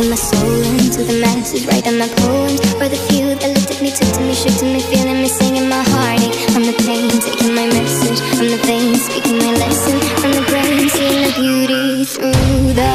giving my soul into the masses, writing my poems for the few that looked at me, took to me, shook to me, feeling me, singing my heartache from the pain, taking my message from the veins, speaking my lesson from the brain, seeing the beauty through the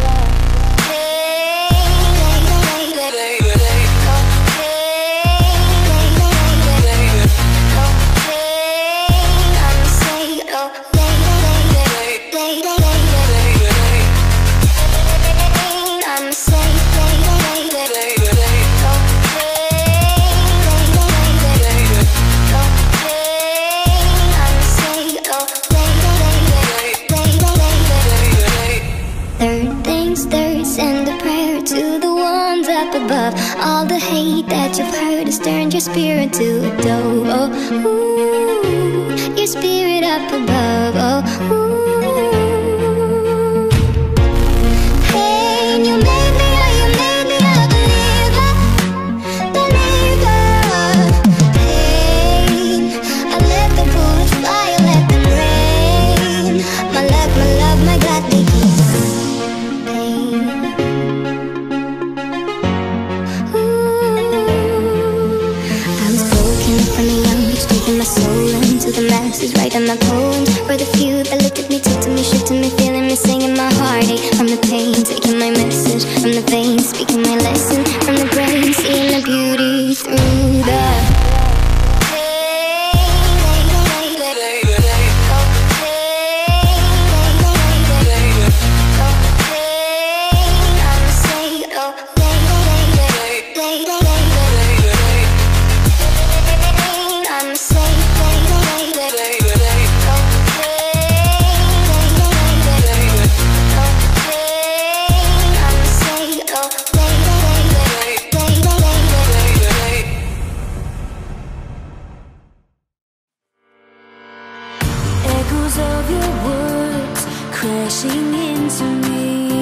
all the hate that you've heard has turned your spirit to a dove. Oh, ooh, your spirit up above. Oh, ooh. Hey, you made me a believer, believer. Pain, I let the bullets fly, I let them rain. My love, my God, they keep pain. My soul into the masses, writing my poems for the few that looked at me, took to me, shook to me, feeling me, singing my heartache from the pain, taking my message from the veins, speaking my lesson from the brain, seeing the beauty through the of your words crashing into me.